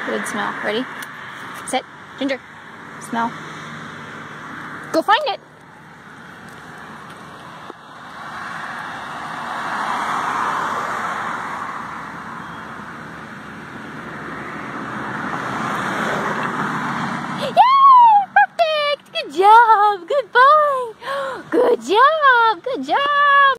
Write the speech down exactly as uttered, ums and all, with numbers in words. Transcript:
Good smell. Ready? Set. Ginger. Smell. Go find it. Yay! Perfect! Good job! Good boy! Good job! Good job!